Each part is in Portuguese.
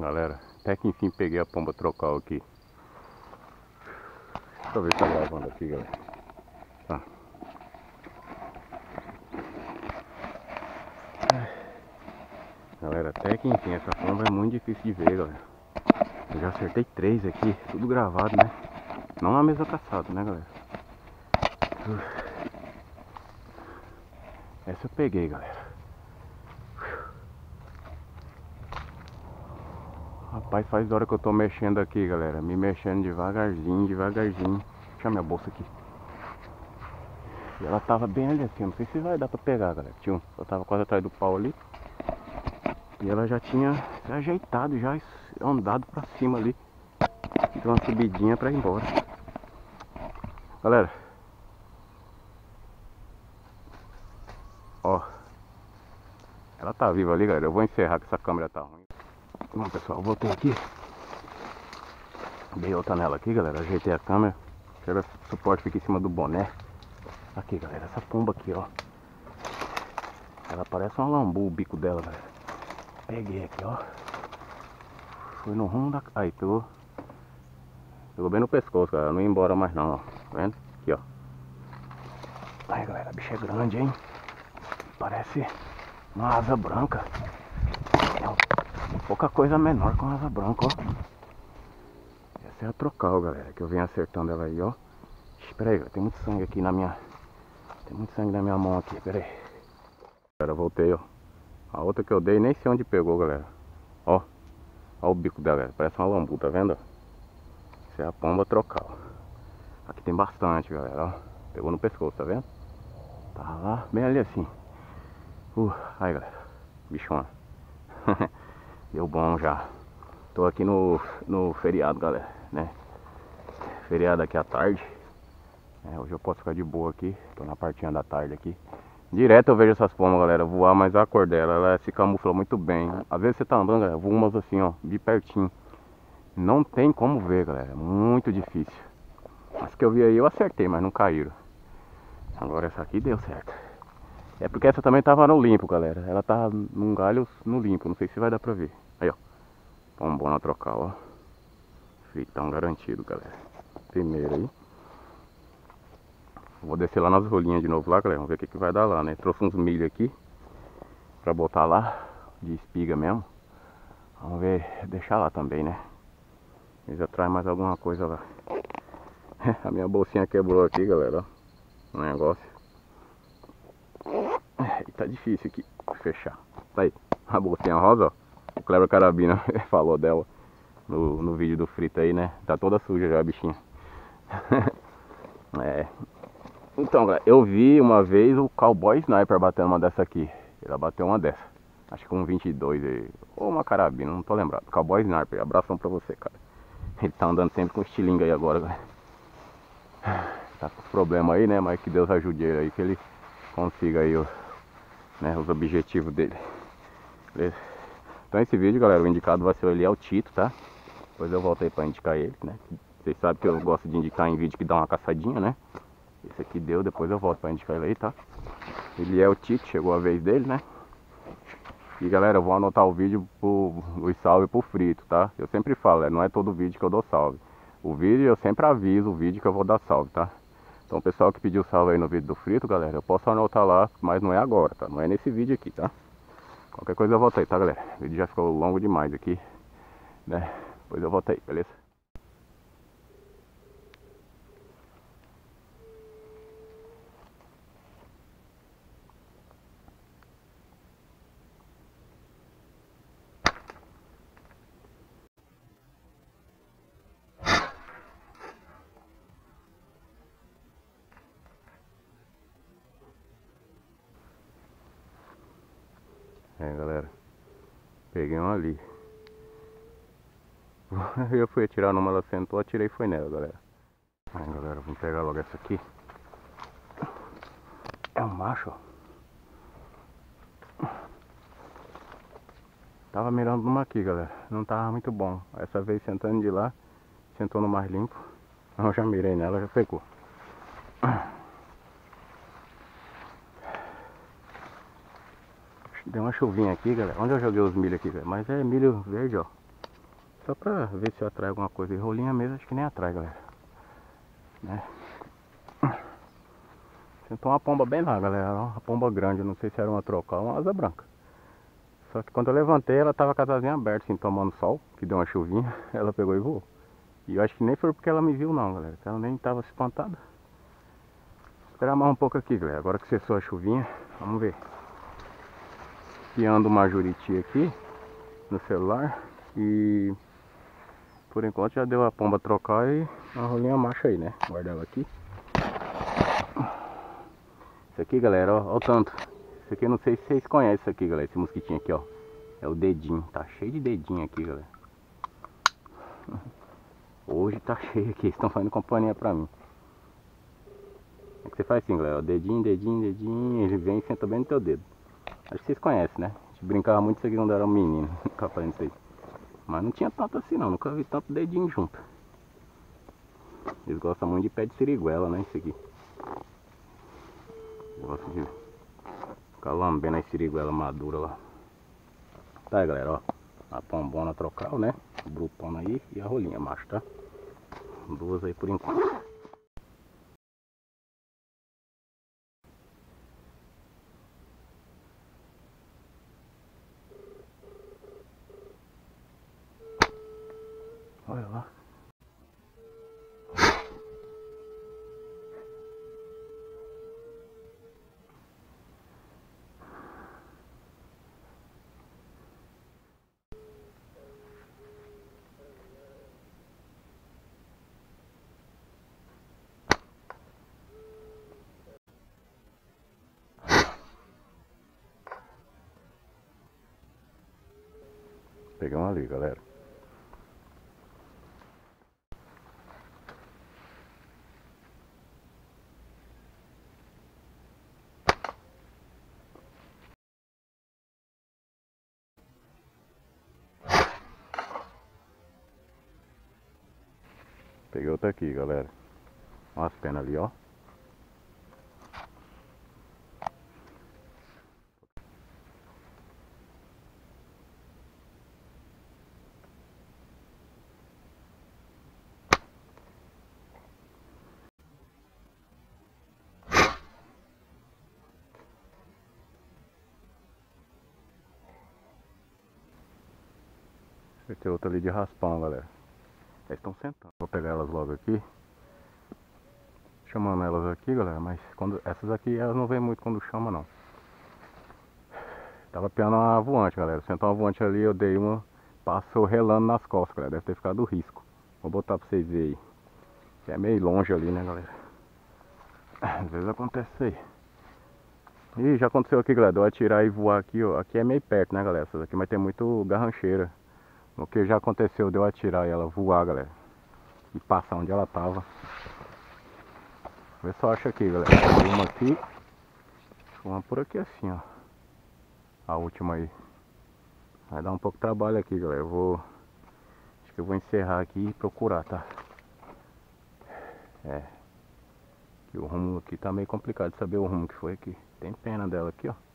Galera, até que enfim peguei a pomba trocal aqui. Deixa eu ver se tá gravando aqui, galera. Tá. Galera, até que enfim, essa pomba é muito difícil de ver, galera. Eu já acertei 3 aqui, tudo gravado, né? Não na mesma caçada, né, galera? Essa eu peguei, galera. Rapaz, faz hora que eu tô mexendo aqui, galera. Me mexendo devagarzinho, devagarzinho. Deixa minha bolsa aqui. E ela tava bem ali assim, não sei se vai dar pra pegar, galera. Eu tava quase atrás do pau ali. E ela já tinha se ajeitado, já andado pra cima ali. Deu uma subidinha pra ir embora. Galera. Ó. Ela tá viva ali, galera. Eu vou encerrar que essa câmera tá ruim. Bom, pessoal, voltei aqui. Dei outra nela aqui, galera. Ajeitei a câmera. Quero que o suporte fique em cima do boné. Aqui, galera. Essa pomba aqui, ó. Ela parece uma lambu, o bico dela, galera. Peguei aqui, ó. Fui no rumo da... Aí, pegou. Pegou bem no pescoço, galera. Não ia embora mais não, ó. Tá vendo? Aqui, ó. Aí, galera. A bicha é grande, hein? Parece uma asa branca. É pouca coisa menor com asa branca, ó. Essa é a trocal, galera. Que eu venho acertando ela aí, ó. Espera aí, tem muito sangue aqui na minha... Tem muito sangue na minha mão aqui, pera aí. Galera, voltei, ó. A outra que eu dei, nem sei onde pegou, galera. Ó. Ó o bico dela, galera. Parece uma lambu, tá vendo? Essa é a pomba trocal. Aqui tem bastante, galera, ó. Pegou no pescoço, tá vendo? Tá lá, bem ali assim. Aí, galera. Bichona. Deu bom já. Tô aqui no feriado, galera, né? Feriado aqui à tarde. Hoje eu posso ficar de boa aqui. Tô na partinha da tarde aqui. Direto eu vejo essas pombas, galera, voar, mas a cor dela, ela se camufla muito bem. Às vezes você tá andando, galera, voa umas assim, ó, de pertinho. Não tem como ver, galera, é muito difícil. As que eu vi aí eu acertei, mas não caíram. Agora essa aqui deu certo. É porque essa também tava no limpo, galera. Ela tava num galho no limpo, não sei se vai dar pra ver. Aí, ó. Pombona trocar, ó. Fritão garantido, galera. Primeiro aí. Vou descer lá nas rolinhas de novo lá, galera. Vamos ver o que vai dar lá, né? Trouxe uns milho aqui pra botar lá, de espiga mesmo. Vamos ver, deixar lá também, né? Eles já traz mais alguma coisa lá. A minha bolsinha quebrou aqui, galera, ó. O negócio. E tá difícil aqui fechar. Tá aí, a bolsinha rosa, ó. O Kleber Carabina falou dela no vídeo do frito aí, né? Tá toda suja já a bichinha. Então, galera, eu vi uma vez o Cowboy Sniper batendo uma dessa aqui. Ele bateu uma dessa. Acho que um 22 aí. Ou uma carabina, não tô lembrado. Cowboy Sniper, abração pra você, cara. Ele tá andando sempre com estilingue aí agora, galera. Tá com problema aí, né? Mas que Deus ajude ele aí, que ele consiga aí os objetivos dele. Beleza? Então esse vídeo, galera, o indicado vai ser ele, é o Tito, tá? Depois eu voltei pra indicar ele, né? Vocês sabem que eu gosto de indicar em vídeo que dá uma caçadinha, né? Esse aqui deu, depois eu volto pra indicar ele aí, tá? Ele é o Tito, chegou a vez dele, né? E galera, eu vou anotar o vídeo os salve pro frito, tá? Eu sempre falo, não é todo vídeo que eu dou salve. O vídeo eu sempre aviso o vídeo que eu vou dar salve, tá? Então o pessoal que pediu salve aí no vídeo do frito, galera, eu posso anotar lá, mas não é agora, tá? Não é nesse vídeo aqui, tá? Qualquer coisa eu volto aí, tá, galera? O vídeo já ficou longo demais aqui, né? Depois eu volto aí, beleza? Galera, peguei uma ali. Eu fui atirar numa, ela sentou, atirei e foi nela, galera. Aí, galera, vamos pegar logo essa aqui. É um macho, ó. Tava mirando numa aqui, galera. Não tava muito bom. Essa vez sentando de lá, sentou no mais limpo. Eu já mirei nela, já pegou. Deu uma chuvinha aqui, galera. Onde eu joguei os milho aqui, velho? Mas é milho verde, ó. Só pra ver se atrai alguma coisa. E rolinha mesmo acho que nem atrai, galera. Né? Sentou uma pomba bem lá, galera. Uma pomba grande, não sei se era uma trocal ou uma asa branca. Só que quando eu levantei, ela tava com as asinhas abertas, assim, tomando sol, que deu uma chuvinha. Ela pegou e voou. E eu acho que nem foi porque ela me viu não, galera. Que ela nem tava espantada. Esperar mais um pouco aqui, galera. Agora que cessou a chuvinha, vamos ver. Espiando uma juriti aqui no celular. E por enquanto já deu a pomba trocar e uma rolinha macho aí, né? Guarda ela aqui. Isso aqui, galera, ó o tanto. Isso aqui eu não sei se vocês conhecem isso aqui, galera. Esse mosquitinho aqui, ó. É o dedinho. Tá cheio de dedinho aqui, galera. Hoje tá cheio aqui. Estão fazendo companhia pra mim. É que você faz assim, galera. Dedinho, dedinho, dedinho. Ele vem e senta bem no teu dedo. Acho que vocês conhecem, né? A gente brincava muito isso aqui quando era um menino. Ficava fazendo isso aí. Mas não tinha tanto assim não. Nunca vi tanto dedinho junto. Eles gostam muito de pé de siriguela, né? Isso aqui. Gosto de ficar lambendo as siriguela madura lá. Tá aí, galera, ó. A pombona trocal, né? O brutona aí e a rolinha macho, tá? Duas aí por enquanto. Olha lá. Peguei uma ali, galera. Peguei outra aqui, galera. Olha as penas ali, ó. Vai ter outra ali de raspão, galera. Eles estão sentando. Vou pegar elas logo aqui. Chamando elas aqui, galera. Mas quando essas aqui, elas não vêm muito quando chama, não. Tava piando uma voante, galera. Sentou uma voante ali, eu dei uma. Passou relando nas costas, galera. Deve ter ficado do risco. Vou botar pra vocês verem aí. É meio longe ali, né, galera? Às vezes acontece isso aí. Ih, já aconteceu aqui, galera. De eu atirar e voar aqui, ó. Aqui é meio perto, né, galera? Essas aqui, mas tem muito garrancheira. O que já aconteceu de eu atirar e ela voar, galera. E passar onde ela tava. Vê só acha aqui, galera. Tem uma aqui. Uma por aqui assim, ó. A última aí. Vai dar um pouco de trabalho aqui, galera. Eu vou... Acho que eu vou encerrar aqui e procurar, tá? É. Que o rumo aqui tá meio complicado de saber o rumo que foi aqui. Tem pena dela aqui, ó.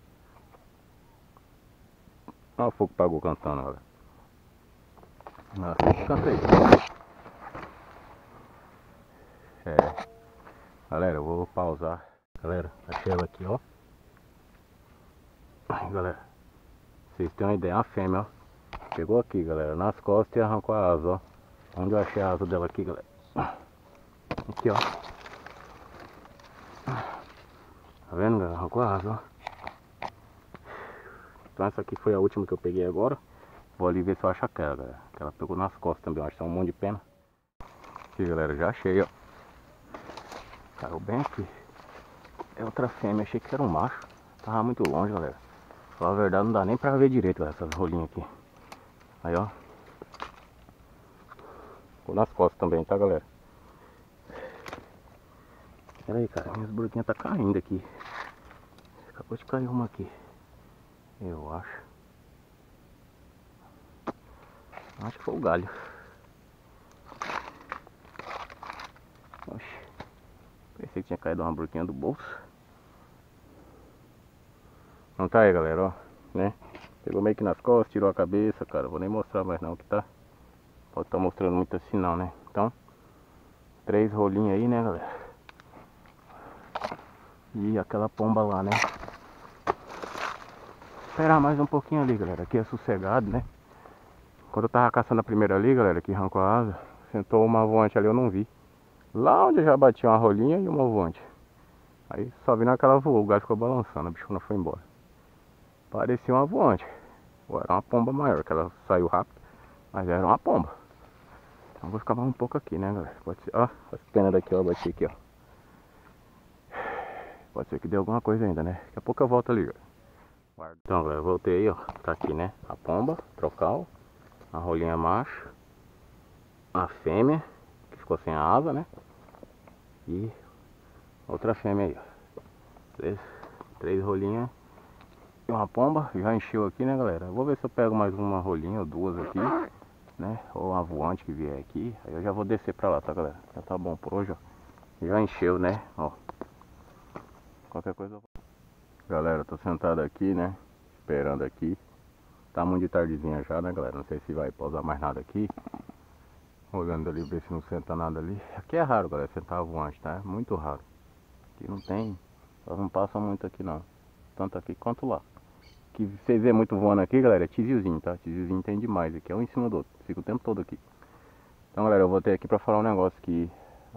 Olha o fogo pagou cantando, galera. Nossa, canta aí. É. Galera, eu vou pausar. Galera, achei ela aqui, ó. Aí, galera. Vocês têm uma ideia, uma fêmea, ó. Pegou aqui, galera, nas costas e arrancou a asa, ó. Onde eu achei a asa dela aqui, galera? Aqui, ó. Tá vendo, galera? Arrancou a asa, ó. Então essa aqui foi a última que eu peguei agora. Vou ali ver se eu acho aquela, galera. Que ela pegou nas costas também, eu acho que tá um monte de pena. Aqui, galera, já achei, ó. Caiu bem aqui. É outra fêmea, achei que era um macho. Tava muito longe, galera. Falar a verdade, não dá nem pra ver direito, galera, essas rolinhas aqui. Aí, ó. Ficou nas costas também, tá, galera? Pera aí, cara, minhas broquinhas tá caindo aqui. Acabou de cair uma aqui. Eu acho. Acho que foi o galho. Oxi. Pensei que tinha caído uma broquinha do bolso. Não tá aí, galera, ó. Né? Pegou meio que nas costas, tirou a cabeça, cara. Vou nem mostrar mais não que tá. Pode estar mostrando muito assim não, né? Então, 3 rolinhos aí, né, galera? E aquela pomba lá, né? Esperar mais um pouquinho ali, galera. Aqui é sossegado, né? Quando eu tava caçando a primeira ali, galera, que arrancou a asa, sentou uma voante ali, eu não vi. Lá onde eu já bati uma rolinha e uma voante. Aí só vi naquela voou, o gato ficou balançando, a bichona foi embora. Parecia uma voante. Ou era uma pomba maior, que ela saiu rápido. Mas era uma pomba. Então vou ficar mais um pouco aqui, né, galera? Pode ser. Ó, as penas daqui, ó, bati aqui, ó. Pode ser que dê alguma coisa ainda, né? Daqui a pouco eu volto ali, galera. Então, galera, voltei aí, ó. Tá aqui, né? A pomba, trocal. A rolinha macho. A fêmea, que ficou sem a asa, né? E outra fêmea aí, ó. Três rolinhas e uma pomba. Já encheu aqui, né, galera? Vou ver se eu pego mais uma rolinha ou duas aqui, né? Ou uma voante que vier aqui. Aí eu já vou descer pra lá, tá, galera? Já tá bom por hoje, ó. Já encheu, né? Ó. Qualquer coisa eu vou. Galera, tô sentado aqui, né? Esperando aqui. Tá muito de tardezinha já, né, galera? Não sei se vai pousar mais nada aqui. Olhando ali, ver se não senta nada ali. Aqui é raro, galera, sentar voante, tá? É muito raro. Aqui não tem. Elas não passam muito aqui, não. Tanto aqui quanto lá. Que vocês vê muito voando aqui, galera, é tiziozinho, tá? Tiziozinho tem demais aqui. É um em cima do outro. Fica o tempo todo aqui. Então, galera, eu vou ter aqui pra falar um negócio aqui.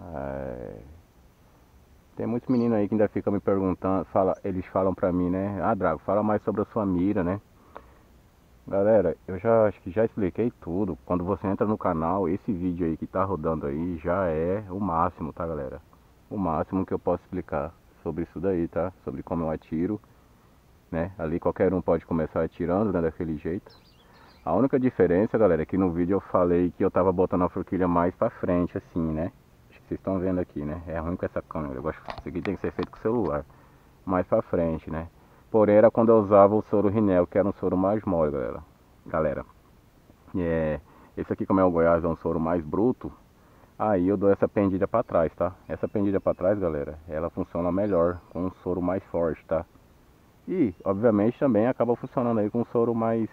Tem muitos meninos aí que ainda ficam me perguntando. Eles falam pra mim, né? Ah, Drago, fala mais sobre a sua mira, né? Galera, eu já acho que já expliquei tudo. Quando você entra no canal, esse vídeo aí que tá rodando aí já é o máximo, tá, galera? O máximo que eu posso explicar sobre isso daí, tá? Sobre como eu atiro, né? Ali qualquer um pode começar atirando, né? Daquele jeito. A única diferença, galera, é que no vídeo eu falei que eu tava botando a forquilha mais pra frente, assim, né? Acho que vocês estão vendo aqui, né? É ruim com essa câmera. Eu gosto que isso aqui tem que ser feito com o celular. Mais pra frente, né? Porém era quando eu usava o soro Rinel, que era um soro mais mole, galera. Esse aqui, como é o Goiás, é um soro mais bruto. Aí eu dou essa pendilha pra trás, tá? Essa pendilha pra trás, galera, ela funciona melhor com um soro mais forte, tá? E, obviamente, também acaba funcionando aí com um soro mais...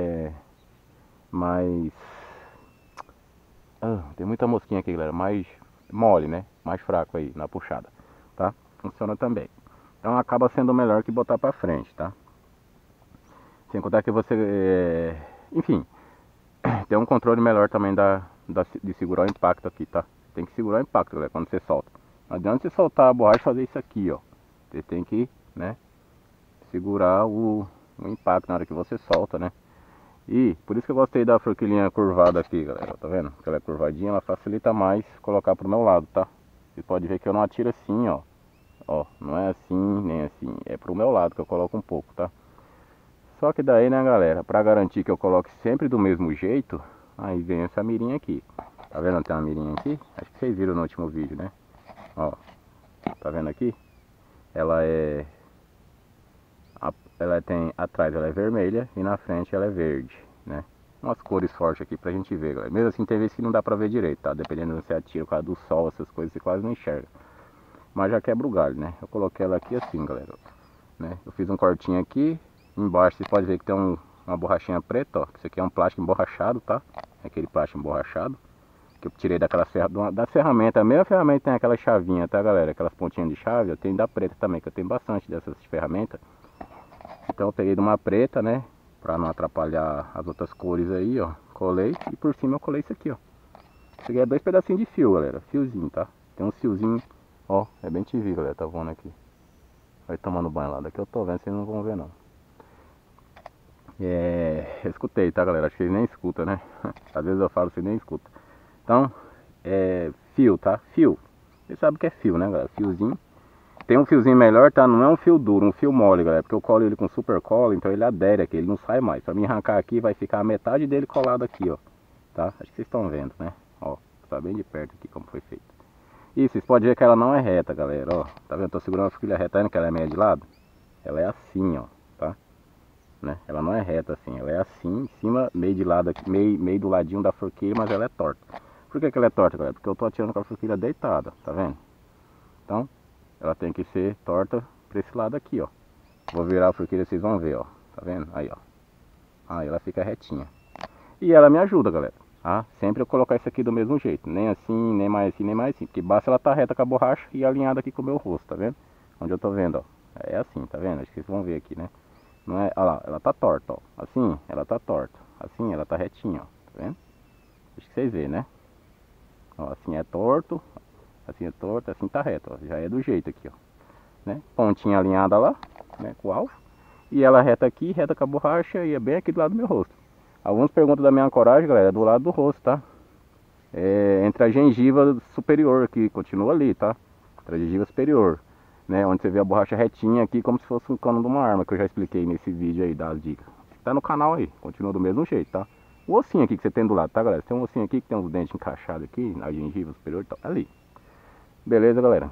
tem muita mosquinha aqui, galera. Mais mole, né? Mais fraco aí, na puxada, tá? Funciona também. Então acaba sendo melhor que botar pra frente, tá? Sem contar que você... enfim, tem um controle melhor também de segurar o impacto aqui, tá? Tem que segurar o impacto, galera, quando você solta. Não adianta você soltar a borracha e fazer isso aqui, ó. Você tem que, né, segurar o impacto na hora que você solta, né? E por isso que eu gostei da forquilhinha curvada aqui, galera. Tá vendo? Ela é curvadinha, ela facilita mais colocar pro meu lado, tá? Você pode ver que eu não atiro assim, ó. Ó, não é assim, nem assim. É pro meu lado que eu coloco um pouco, tá? Só que daí, né, galera, pra garantir que eu coloque sempre do mesmo jeito, aí vem essa mirinha aqui. Tá vendo? Tem uma mirinha aqui. Acho que vocês viram no último vídeo, né? Ó, tá vendo aqui? Ela tem atrás, ela é vermelha e na frente ela é verde, né? Umas cores fortes aqui pra gente ver, galera. Mesmo assim tem vezes que não dá pra ver direito, tá? Dependendo se você atira por causa do sol, essas coisas, você quase não enxerga. Mas já quebra o galho, né? Eu coloquei ela aqui assim, galera, né? Eu fiz um cortinho aqui. Embaixo você pode ver que tem uma borrachinha preta, ó. Isso aqui é um plástico emborrachado, tá? É aquele plástico emborrachado que eu tirei da ferramenta. A mesma ferramenta tem aquela chavinha, tá, galera? Aquelas pontinhas de chave, eu tenho da preta também, que eu tenho bastante dessas ferramentas. Então eu peguei de uma preta, né? Pra não atrapalhar as outras cores aí, ó. Colei e por cima eu colei isso aqui, ó. Isso aqui é 2 pedacinhos de fio, galera. Fiozinho, tá? Tem um fiozinho, ó. É bem TV, galera. Tá voando aqui. Vai tomando banho lá. Daqui eu tô vendo, vocês não vão ver não. Eu escutei, tá, galera? Acho que eles nem escutam, né? Às vezes eu falo, vocês nem escutam. Então, fio, tá? Fio. Você sabe o que é fio, né, galera? Fiozinho. Tem um fiozinho melhor, tá? Não é um fio duro, um fio mole, galera. Porque eu colo ele com super cola, então ele adere aqui, ele não sai mais. Pra mim arrancar aqui, vai ficar a metade dele colado aqui, ó. Tá? Acho que vocês estão vendo, né? Ó, tá bem de perto aqui como foi feito. E vocês podem ver que ela não é reta, galera, ó. Tá vendo? Tô segurando a forquilha reta, né? Que ela é meia de lado. Ela é assim, ó, tá? Né? Ela não é reta assim, ela é assim, em cima, meio de lado aqui, meio do ladinho da forquilha, mas ela é torta. Por que ela é torta, galera? Porque eu tô atirando com a forquilha deitada, tá vendo? Então, ela tem que ser torta pra esse lado aqui, ó. Vou virar a forquilha, vocês vão ver, ó. Tá vendo? Aí, ó. Aí ela fica retinha. E ela me ajuda, galera, tá? Sempre eu colocar isso aqui do mesmo jeito, nem assim, nem mais assim, nem mais assim, porque basta ela tá reta com a borracha e alinhada aqui com o meu rosto, tá vendo? Onde eu tô vendo, ó, é assim, tá vendo? Acho que vocês vão ver aqui, né? Não é, olha lá, ela tá torta, ó, assim, ela tá torta, assim, ela tá retinha, ó, tá vendo? Acho que vocês veem, né? Ó, assim é torto, assim tá reto, ó, já é do jeito aqui, ó, né? Pontinha alinhada lá, né, com o alvo, e ela reta aqui, reta com a borracha e é bem aqui do lado do meu rosto. Algumas perguntas da minha ancoragem, galera, é do lado do rosto, tá? É entre a gengiva superior aqui, continua ali, tá? Entre a gengiva superior, né? Onde você vê a borracha retinha aqui, como se fosse um cano de uma arma, que eu já expliquei nesse vídeo aí das dicas. Tá no canal aí, continua do mesmo jeito, tá? O ossinho aqui que você tem do lado, tá, galera? Tem um ossinho aqui que tem uns dentes encaixados aqui, na gengiva superior, tá ali. Beleza, galera?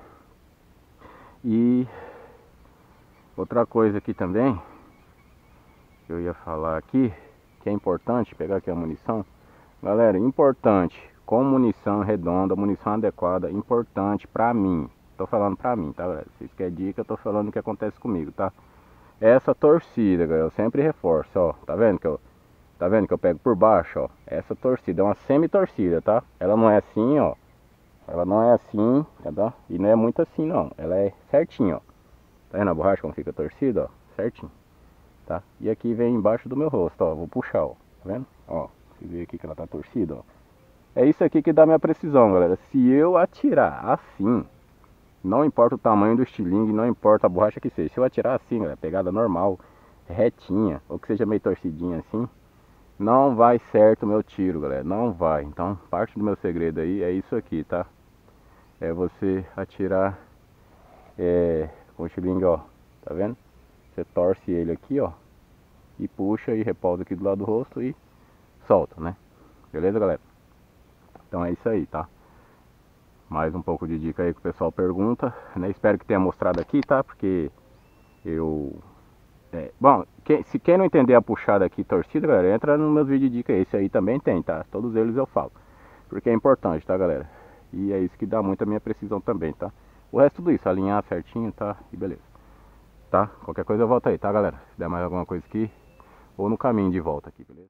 E outra coisa aqui também, que eu ia falar aqui, que é importante, pegar aqui a munição. Galera, importante, com munição redonda, munição adequada, importante pra mim. Tô falando pra mim, tá, galera? Se vocês querem dica, eu tô falando o que acontece comigo, tá? Essa torcida, galera, eu sempre reforço, ó. Tá vendo que eu pego por baixo, ó? Essa torcida é uma semi-torcida, tá? Ela não é assim, ó. Ela não é assim, tá? E não é muito assim, não. Ela é certinha, ó. Tá vendo a borracha como fica torcida, ó? Certinho, tá? E aqui vem embaixo do meu rosto, ó. Vou puxar, ó. Tá vendo? Ó, você vê aqui que ela tá torcida, ó. É isso aqui que dá minha precisão, galera. Se eu atirar assim, não importa o tamanho do estilingue, não importa a borracha que seja. Se eu atirar assim, galera, pegada normal, retinha, ou que seja meio torcidinha assim, não vai certo o meu tiro, galera. Não vai. Então, parte do meu segredo aí é isso aqui, tá? É você atirar com o estilingue, ó. Tá vendo? Você torce ele aqui, ó. E puxa e repousa aqui do lado do rosto e solta, né? Beleza, galera? Então é isso aí, tá? Mais um pouco de dica aí que o pessoal pergunta, né? Espero que tenha mostrado aqui, tá? Porque eu... bom, se quem não entender a puxada aqui torcida, galera, entra no meus vídeos de dica. Esse aí também tem, tá? Todos eles eu falo. Porque é importante, tá, galera? E é isso que dá muito a minha precisão também, tá? O resto tudo isso, alinhar certinho, tá? E beleza. Tá? Qualquer coisa eu volto aí, tá, galera? Se der mais alguma coisa aqui, ou no caminho de volta aqui, beleza?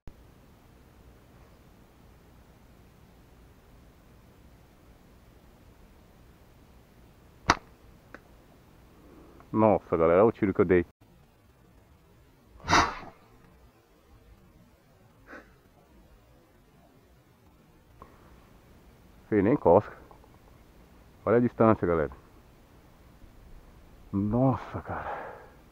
Nossa, galera, olha o tiro que eu dei. Fez nem cosca. Olha a distância, galera. Nossa, cara.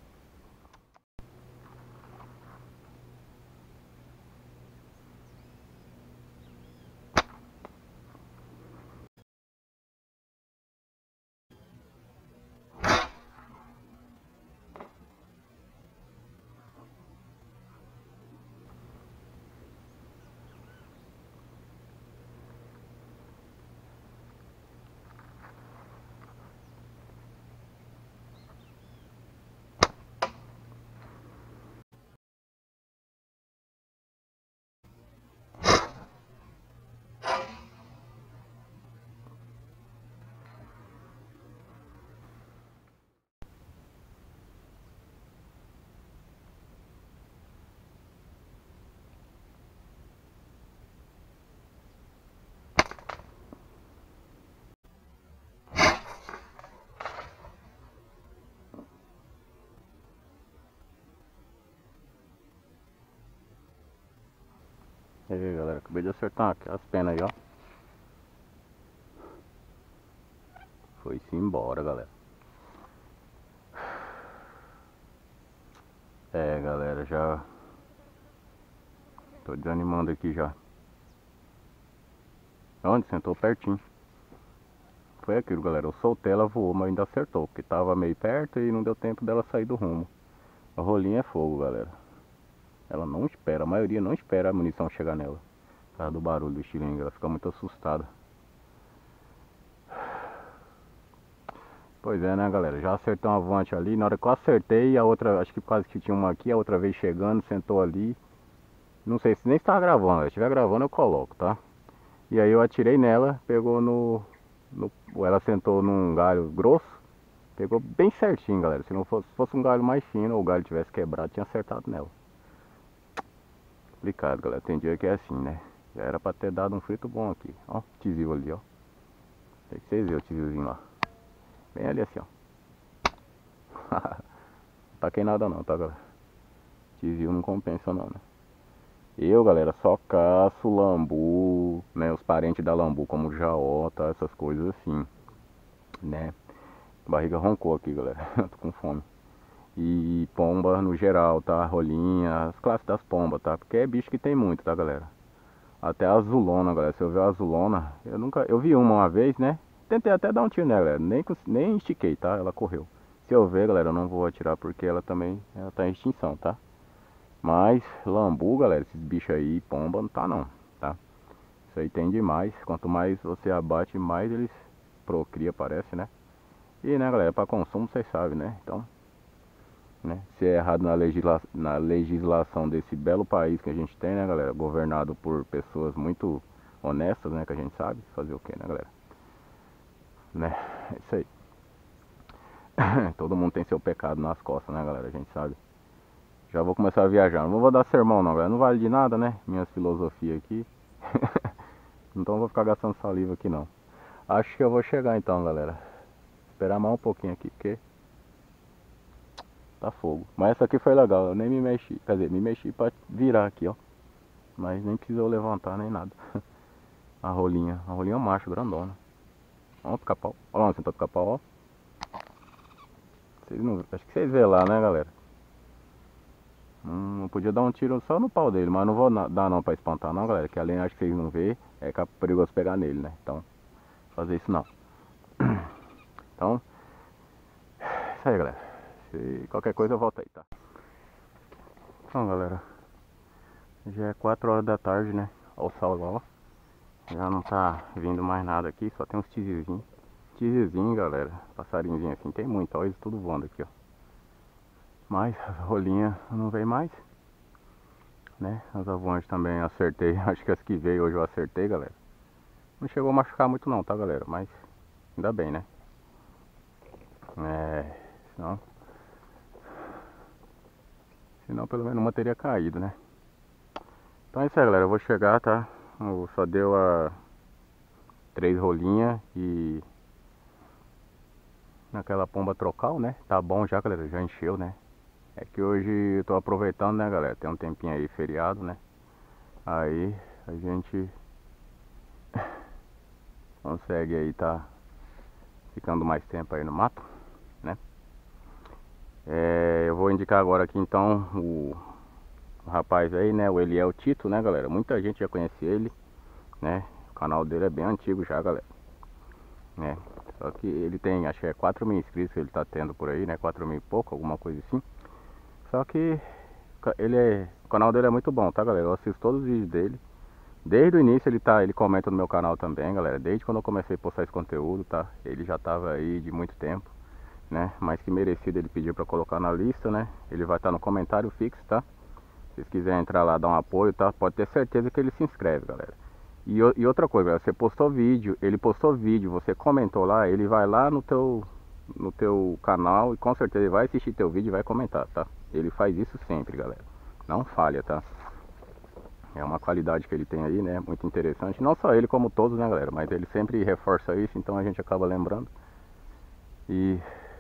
E aí, galera, acabei de acertar aqui as penas aí, ó. Foi-se embora, galera. Galera, já tô desanimando aqui já. Onde? Sentou pertinho. Foi aquilo, galera. Eu soltei, ela voou, mas ainda acertou, porque tava meio perto e não deu tempo dela sair do rumo. A rolinha é fogo, galera. Ela não espera, a maioria não espera a munição chegar nela. Por causa do barulho do estilingue, ela fica muito assustada. Pois é, né, galera? Já acertei uma avante ali. Na hora que eu acertei, a outra, acho que quase que tinha uma aqui, a outra veio chegando, sentou ali. Não sei se nem está gravando, se estiver gravando eu coloco, tá? E aí eu atirei nela, pegou ela sentou num galho grosso, pegou bem certinho, galera. Se não fosse um galho mais fino ou o galho tivesse quebrado, tinha acertado nela. Complicado, galera. Tem dia que é assim, né? Já era pra ter dado um frito bom aqui. Ó, tizil ali, ó. Sei que vocês viram o tizilzinho lá. Bem ali assim, ó. Não taquei nada não, tá, galera? Tizil não compensa não, né? Eu, galera, só caço lambu, né? Os parentes da lambu, como jaó, tá? Essas coisas assim, né? Barriga roncou aqui, galera. Tô com fome. E pomba no geral, tá? Rolinha, as classes das pombas, tá? Porque é bicho que tem muito, tá, galera? Até a azulona, galera. Se eu ver a azulona, eu vi uma vez, né? Tentei até dar um tiro nela, galera. Nem estiquei, tá? Ela correu. Se eu ver, galera, eu não vou atirar porque ela também tá em extinção, tá? Mas lambu, galera, esses bichos aí, pomba, não tá não, tá? Isso aí tem demais. Quanto mais você abate, mais eles procria, parece, né? E, né, galera, para consumo, vocês sabem, né? Então, né, se é errado na legislação desse belo país que a gente tem, né, galera? Governado por pessoas muito honestas, né? Que a gente sabe fazer o que, né, galera? Né? É isso aí. Todo mundo tem seu pecado nas costas, né, galera? A gente sabe. Já vou começar a viajar. Não vou dar sermão, não, galera. Não vale de nada, né? Minhas filosofias aqui. Então, vou ficar gastando saliva aqui, não. Acho que eu vou chegar, então, galera. Esperar mais um pouquinho aqui, porque tá fogo. Mas essa aqui foi legal, eu nem me mexi. Quer dizer, me mexi pra virar aqui, ó. Mas nem precisou levantar nem nada. A rolinha macho, grandona. Ó, pica-pau. Olha lá onde sentou o pica-pau, ó. Vocês não... Acho que vocês vê lá, né, galera? Não podia dar um tiro só no pau dele, mas não vou dar não pra espantar não, galera. Que além, acho que vocês não vê, é perigoso pegar nele, né? Então, fazer isso não. Então, isso aí, galera. Se qualquer coisa eu volto aí, tá? Então, galera, já é 4 horas da tarde, né? Olha o sol lá, ó. Já não tá vindo mais nada aqui, só tem uns tizilzinhos. Tizilzinho, galera, passarinhozinho assim, tem muito, olha isso tudo voando aqui, ó. Mas as rolinhas não veio mais, né? As avoantes também acertei, acho que as que veio hoje eu acertei, galera. Não chegou a machucar muito não, tá, galera? Mas ainda bem, né? Senão pelo menos uma teria caído, né? Então é isso aí, galera, eu vou chegar, tá? Só deu a 3 rolinhas e naquela pomba trocal, né? Tá bom já, galera, já encheu, né? É que hoje eu tô aproveitando, né, galera? Tem um tempinho aí, feriado, né? Aí a gente consegue aí tá ficando mais tempo aí no mato, né? Eu vou indicar agora aqui então o rapaz aí, né? O Eliel Tito, né, galera? Muita gente já conhece ele, né? O canal dele é bem antigo já, galera, né? Só que ele tem, acho que é 4.000 inscritos que ele tá tendo por aí, né? 4.000 e pouco, alguma coisa assim. Só que o canal dele é muito bom, tá, galera? Eu assisto todos os vídeos dele. Desde o início ele comenta no meu canal também, galera. Desde quando eu comecei a postar esse conteúdo, tá? Ele já tava aí de muito tempo, né? Mais que merecido, ele pediu pra colocar na lista, né? Ele vai estar no comentário fixo, tá? Se vocês quiserem entrar lá, dar um apoio, tá? Pode ter certeza que ele se inscreve, galera. E outra coisa, galera, você postou vídeo, ele postou vídeo, você comentou lá, ele vai lá no teu canal e com certeza ele vai assistir teu vídeo e vai comentar, tá? Ele faz isso sempre, galera. Não falha, tá? É uma qualidade que ele tem aí, né? Muito interessante. Não só ele, como todos, né, galera? Mas ele sempre reforça isso, então a gente acaba lembrando. E...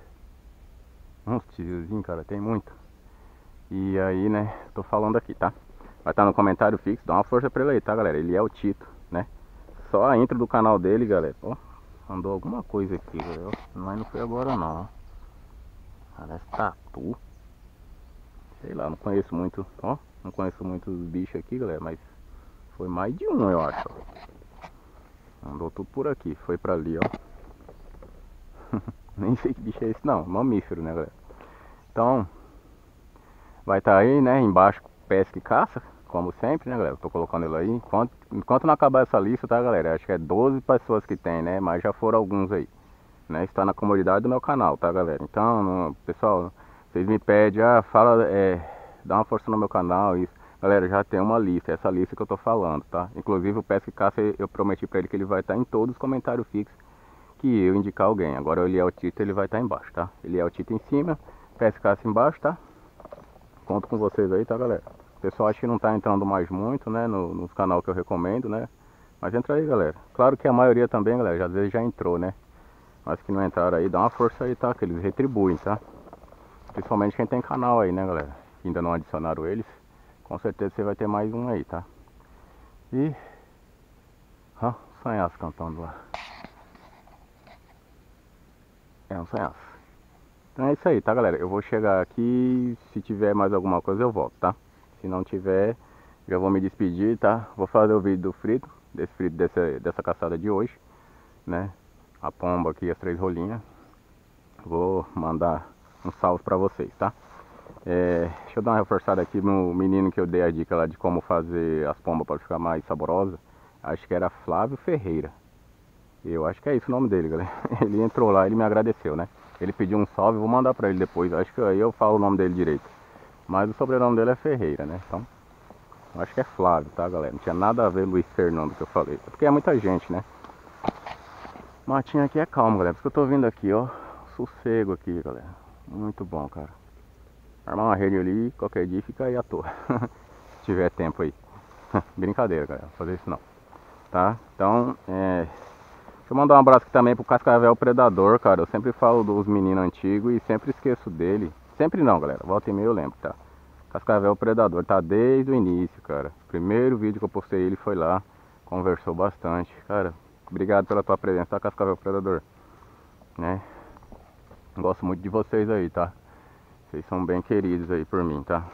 uns tiozinhos, cara, tem muito. E aí, né, tô falando aqui, tá? Vai estar no comentário fixo, dá uma força pra ele aí, tá, galera? Ele é o Tito, né? Só a intro do canal dele, galera. Ó, andou alguma coisa aqui, galera. Mas não foi agora, não. Parece tatu. Sei lá, não conheço muito, ó. Não conheço muito os bichos aqui, galera, mas foi mais de um, eu acho. Andou tudo por aqui, foi pra ali, ó. Nem sei que bicho é esse, não. Mamífero, né, galera? Então, vai estar aí, né, embaixo, pesca e caça, como sempre, né, galera? Eu tô colocando ele aí. Enquanto não acabar essa lista, tá, galera? Acho que é 12 pessoas que tem, né? Mas já foram alguns aí, né? Está na comunidade do meu canal, tá, galera? Então, pessoal, vocês me pedem, fala, dá uma força no meu canal, isso. Galera, já tem uma lista, essa lista que eu tô falando, tá? Inclusive o Pesca e Caça, eu prometi pra ele que ele vai estar em todos os comentários fixos que eu indicar alguém. Agora o Eliel Tito, ele vai estar embaixo, tá? Eliel Tito em cima, Pesca e Caça embaixo, tá? Conto com vocês aí, tá, galera? pessoal acho que não tá entrando mais muito, né, nos canal que eu recomendo, né. Mas entra aí, galera. Claro que a maioria também, galera, às vezes já entrou, né. Mas que não entraram aí, dá uma força aí, tá? Que eles retribuem, tá? Principalmente quem tem canal aí, né, galera? Que ainda não adicionaram eles. Com certeza você vai ter mais um aí, tá? E... ó, sonhaço cantando lá. É um sonhaço. Então é isso aí, tá, galera? Eu vou chegar aqui, se tiver mais alguma coisa eu volto, tá? Se não tiver, já vou me despedir, tá? Vou fazer o vídeo do frito, dessa caçada de hoje, né? A pomba aqui, as 3 rolinhas. Vou mandar um salve pra vocês, tá? Deixa eu dar uma reforçada aqui no menino que eu dei a dica lá de como fazer as pombas para ficar mais saborosa. Acho que era Flávio Ferreira. Eu acho que é isso o nome dele, galera. Ele entrou lá, ele me agradeceu, né? Ele pediu um salve, vou mandar pra ele depois. Acho que aí eu falo o nome dele direito. Mas o sobrenome dele é Ferreira, né? Então, acho que é Flávio, tá, galera? Não tinha nada a ver Luiz Fernando que eu falei. É porque é muita gente, né? Matinho aqui é calmo, galera. Por isso que eu tô vindo aqui, ó. Sossego aqui, galera. Muito bom, cara. Armar uma rede ali, qualquer dia fica aí à toa. Se tiver tempo aí. Brincadeira, galera. Não fazer isso não. Tá? Então, deixa eu mandar um abraço aqui também pro Cascavel Predador, cara. Eu sempre falo dos meninos antigos e sempre esqueço dele. Sempre não, galera. Volta e meia eu lembro, tá? Cascavel Predador tá desde o início, cara. O primeiro vídeo que eu postei ele foi lá. Conversou bastante. Cara, obrigado pela tua presença, tá, Cascavel Predador? Né? Gosto muito de vocês aí, tá? Vocês são bem queridos aí por mim, tá?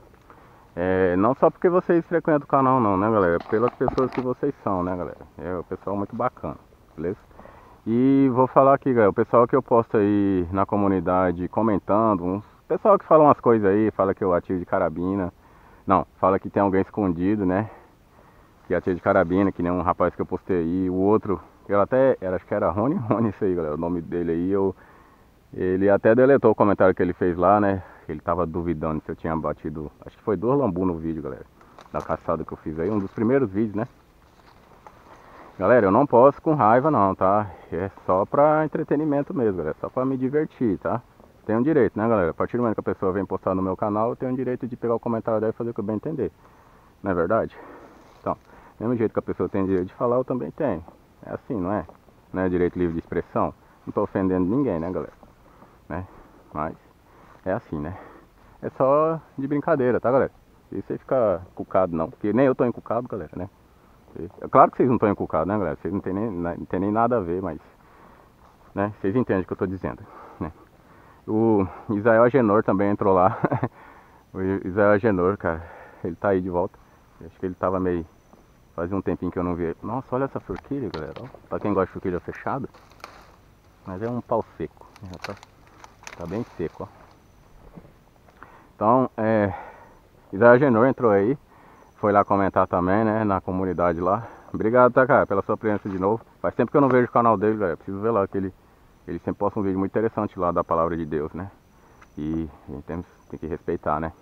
Não só porque vocês frequentam o canal não, né, galera? Pelas pessoas que vocês são, né, galera? É um pessoal muito bacana, beleza? E vou falar aqui, galera, o pessoal que eu posto aí na comunidade comentando, uns pessoal que fala umas coisas aí, fala que eu atiro de carabina. Não, fala que tem alguém escondido, né? Que atira de carabina, que nem um rapaz que eu postei aí. O outro, acho que era Rony, isso aí, galera, o nome dele aí, ele até deletou o comentário que ele fez lá, né? Ele tava duvidando se eu tinha batido, acho que foi 2 lambu no vídeo, galera, da caçada que eu fiz aí, um dos primeiros vídeos, né? Galera, eu não posso com raiva não, tá? É só pra entretenimento mesmo, galera, só pra me divertir, tá? Tenho direito, né, galera? A partir do momento que a pessoa vem postar no meu canal, eu tenho o direito de pegar o comentário dela e fazer o que eu bem entender. Não é verdade? Então, do mesmo jeito que a pessoa tem direito de falar, eu também tenho. É assim, não é? Não é direito livre de expressão? Não tô ofendendo ninguém, né, galera? Né? Mas é assim, né? É só de brincadeira, tá, galera? E você fica encucado não, porque nem eu tô encucado, galera, né? É claro que vocês não estão encucados, né, galera? Vocês não tem nem nada a ver, mas, né? Vocês entendem o que eu tô dizendo, né? O Israel Agenor também entrou lá. O Israel Agenor, cara, ele tá aí de volta. Acho que ele tava meio... fazia um tempinho que eu não vi ele. Nossa, olha essa forquilha, galera. Ó, pra quem gosta de forquilha fechada. Mas é um pau seco. Já tá bem seco, ó. Então, Israel Agenor entrou aí. Foi lá comentar também, né, na comunidade lá. Obrigado, tá, cara, pela sua presença de novo. Faz tempo que eu não vejo o canal dele, galera. Preciso ver lá, que ele sempre posta um vídeo muito interessante lá da palavra de Deus, né? E a gente tem que respeitar, né?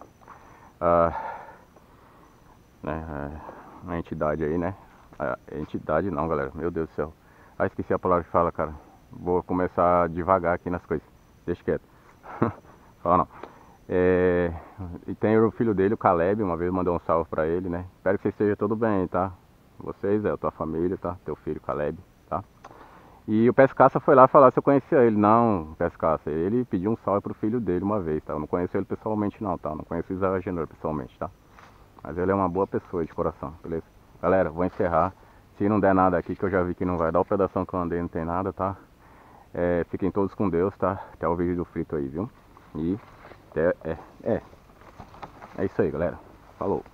Uma entidade aí, né? Entidade não, galera. Meu Deus do céu. Esqueci a palavra que fala, cara. Vou começar devagar aqui nas coisas. Deixa quieto. Fala não. E tem o filho dele, o Caleb, uma vez eu mandei um salve pra ele, né? Espero que você esteja tudo bem, tá? Vocês, tua família, tá? Teu filho, Caleb, tá? E o Pescaça foi lá falar se eu conhecia ele. Não, Pescaça, ele pediu um salve pro filho dele uma vez, tá? Eu não conheço ele pessoalmente não, tá? Eu não conheço o Israel Agenor pessoalmente, tá? Mas ele é uma boa pessoa de coração, beleza? Galera, vou encerrar. Se não der nada aqui, que eu já vi que não vai dar, o pedação que eu andei não tem nada, tá? Fiquem todos com Deus, tá? Até o vídeo do frito aí, viu? E é isso aí, galera. Falou.